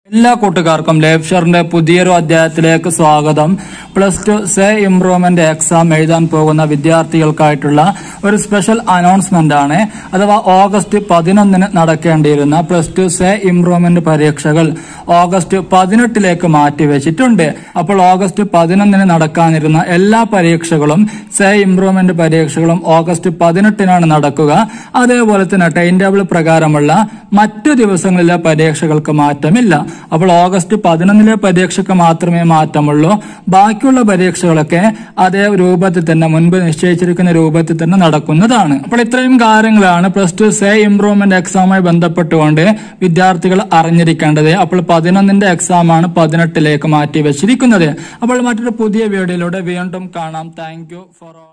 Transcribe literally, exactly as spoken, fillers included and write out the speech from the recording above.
എല്ലാ കൂട്ടുകാർക്കും ലേബ്ഷറിന്റെ പുതിയൊരു അധ്യായത്തിലേക്ക് സ്വാഗതം. Plus two say improvement exam എഴുതാൻ പോകുന്ന വിദ്യാർത്ഥികൾക്കായിട്ടുള്ള ഒരു സ്പെഷ്യൽ അനൗൺസ്മെന്റ് ആണ്. അഥവാ ഓഗസ്റ്റ് പതിനൊന്നിന് നടക്കേണ്ടിയിരുന്ന പ്ലസ് ടു സേ ഇംപ്രൂവ്മെന്റ് പരീക്ഷകൾ ഓഗസ്റ്റ് പതിനെട്ടിലേക്ക് മാറ്റിവെച്ചിട്ടുണ്ട്. അപ്പോൾ ഓഗസ്റ്റ് പതിനൊന്നിന് നടക്കാനിരുന്ന എല്ലാ പരീക്ഷകളും സേ ഇംപ്രൂവ്മെന്റ് പരീക്ഷകളും ഓഗസ്റ്റ് പതിനെട്ടിനാണ് നടക്കുക. അതേപോലെ തന്നെ ടൈം ടേബിൾ പ്രകാരമുള്ള മറ്റു ദിവസങ്ങളിലെ പരീക്ഷകൾക്ക് മാറ്റമില്ല. അപ്പോൾ ഓഗസ്റ്റ് പതിനൊന്നിലെ പരീക്ഷയ്ക്ക് മാത്രമേ മാറ്റമുള്ളൂ. ബാക്കിയുള്ള പരീക്ഷകളൊക്കെ അതേ രൂപത്തിൽ തന്നെ മുൻപ് നിശ്ചയിച്ചിരിക്കുന്ന രൂപത്തിൽ തന്നെ നടക്കുന്നതാണ്. അപ്പോൾ ഇത്രയും കാര്യങ്ങളാണ് പ്ലസ് ടു സേ ഇംപ്രൂവ്മെന്റ് എക്സാമുമായി ബന്ധപ്പെട്ടുകൊണ്ട് വിദ്യാർത്ഥികൾ അറിഞ്ഞിരിക്കേണ്ടത്. അപ്പോൾ പതിനൊന്നിന്റെ എക്സാമാണ് പതിനെട്ടിലേക്ക് മാറ്റി വെച്ചിരിക്കുന്നത്. അപ്പോൾ മറ്റൊരു പുതിയ വീഡിയോയിലൂടെ വീണ്ടും കാണാം. Thank you for